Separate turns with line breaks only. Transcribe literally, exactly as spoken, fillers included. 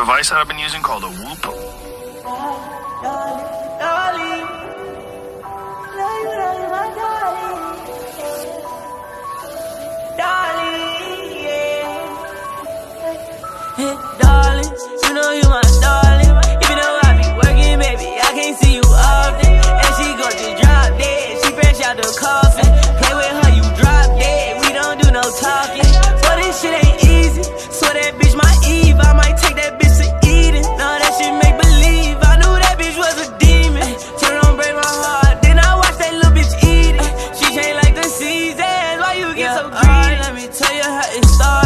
device that I've been using called a Whoop.
Darling, you know you my darling. Even though I be working, baby, I can't see you often. And she go to drop dead, she fresh out the coffin. Play with her, you drop dead, we don't do no talking. But this shit ain't easy, so that bitch my Eve. I might take that bitch to Eden. No, that shit make believe, I knew that bitch was a demon. Turn on, break my heart, then I watch that little bitch eat it. She changed like the seasons, why you get so greedy? Let me tell you how it started.